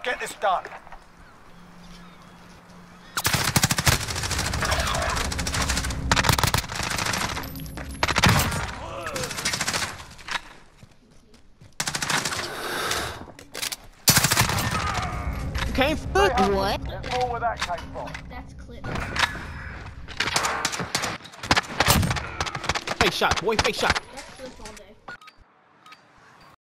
get this done. Came from what? There's more where that came from. That's clip. Fake shot, boy. Fake shot.